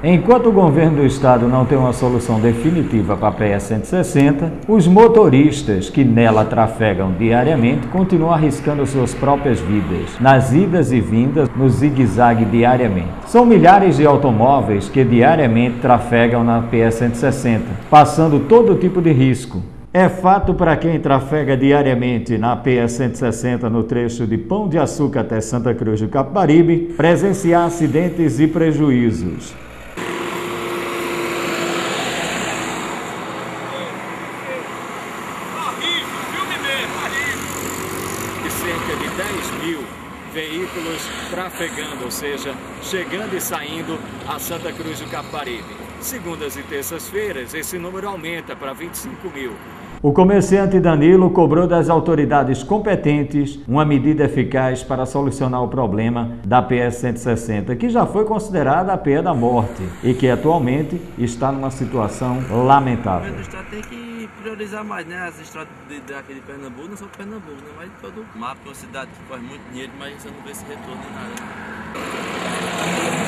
Enquanto o governo do estado não tem uma solução definitiva para a PE-160, os motoristas que nela trafegam diariamente continuam arriscando suas próprias vidas, nas idas e vindas, no zigue-zague diariamente. São milhares de automóveis que diariamente trafegam na PE-160, passando todo tipo de risco. É fato para quem trafega diariamente na PE-160 no trecho de Pão de Açúcar até Santa Cruz do Capibaribe presenciar acidentes e prejuízos. Cerca de 10.000 veículos trafegando, ou seja, chegando e saindo a Santa Cruz do Capibaribe. Segundas e terças-feiras, esse número aumenta para 25.000. O comerciante Danilo cobrou das autoridades competentes uma medida eficaz para solucionar o problema da PE-160, que já foi considerada a PE da morte e que atualmente está numa situação lamentável. O estado tem que priorizar mais, né? As estradas daqui de Pernambuco, não só Pernambuco, né? Mas todo o mapa, uma cidade que faz muito dinheiro, mas você não vê esse retorno nem nada.